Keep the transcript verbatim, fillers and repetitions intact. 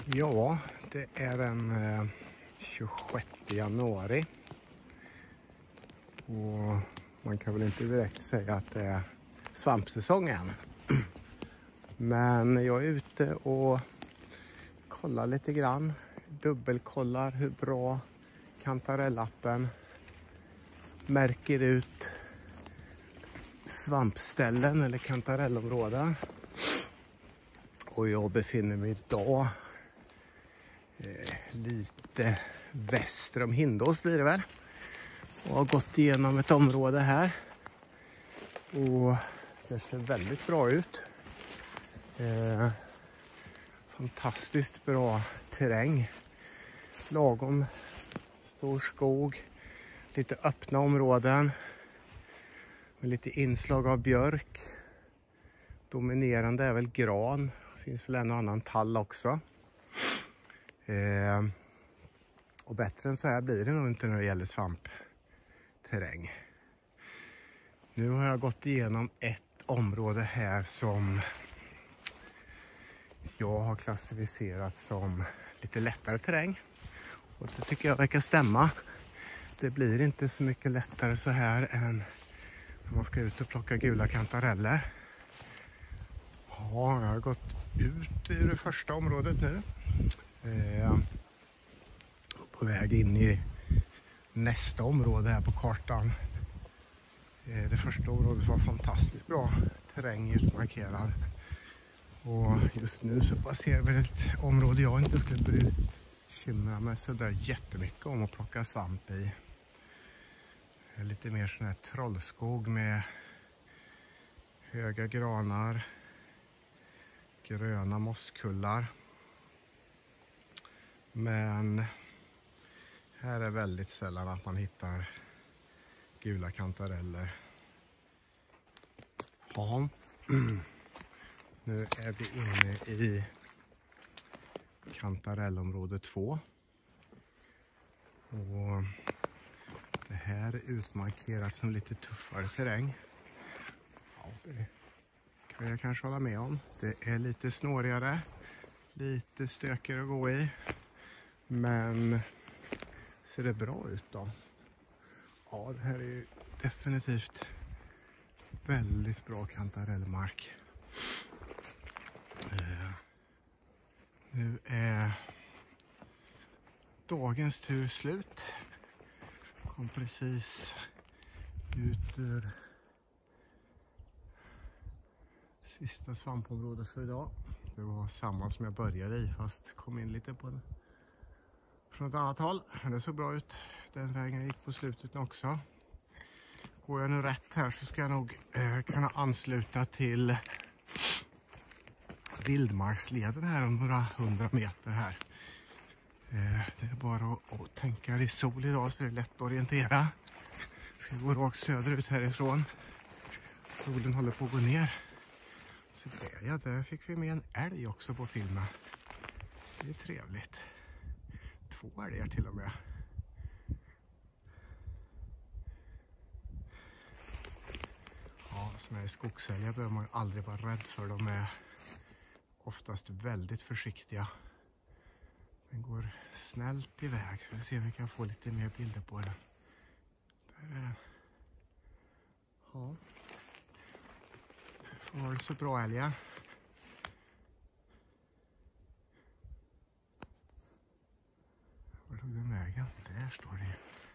Ja, det är den eh, tjugosjätte januari och man kan väl inte direkt säga att det är svampsäsong än. Men jag är ute och kollar lite grann, dubbelkollar hur bra kantarellappen märker ut svampställen eller kantarellområden. Och jag befinner mig idag eh, lite väster om Hindås blir det väl. Och har gått igenom ett område här. Och det ser väldigt bra ut. Eh, fantastiskt bra terräng. Lagom stor skog. Lite öppna områden. Med lite inslag av björk. Dominerande är väl gran. Finns väl en och annan tall också. Eh, och bättre än så här blir det nog inte när det gäller svampterräng. Nu har jag gått igenom ett område här som jag har klassificerat som lite lättare terräng. Och det tycker jag verkar stämma. Det blir inte så mycket lättare så här än när man ska ut och plocka gula kantareller. Ja, jag har gått ut ur det första området nu. Eh, på väg in i nästa område här på kartan. Eh, det första området var fantastiskt bra. Terräng utmarkerad. Och just nu så passerar vi ett område jag inte skulle bekymra mig så där jättemycket om att plocka svamp i. Lite mer sån här trollskog med höga granar. Gröna mosskullar. Men här är väldigt sällan att man hittar gula kantareller. Ja. Nu är vi inne i kantarellområde två. Och det här är utmarkerat som lite tuffare terräng. Ja, det kan jag kanske hålla med om. Det är lite snårigare, lite stökigare att gå i. Men ser det bra ut då? Ja, det här är ju definitivt väldigt bra kantarellmark. Eh, nu är dagens tur slut. Kom precis ut ur sista svampområdet för idag. Det var samma som jag började i fast kom in lite på den från ett annat håll. Det såg bra ut. Den vägen gick på slutet också. Går jag nu rätt här så ska jag nog eh, kunna ansluta till vildmarksleden här om några hundra meter här. Eh, det är bara att, att tänka det är sol idag så det är lätt att orientera. Ska gå rakt söderut härifrån. Solen håller på att gå ner. Så där, ja, där fick vi med en älg också på filmen. Det är trevligt. Två älgar till och med. Ja, såna här skogsälgar behöver man ju aldrig vara rädd för. De är oftast väldigt försiktiga. Den går snällt iväg. Så vi ser om vi kan få lite mer bilder på den. Där är den. Ja. Var det så bra älgar? Var tog den vägen? Där står det.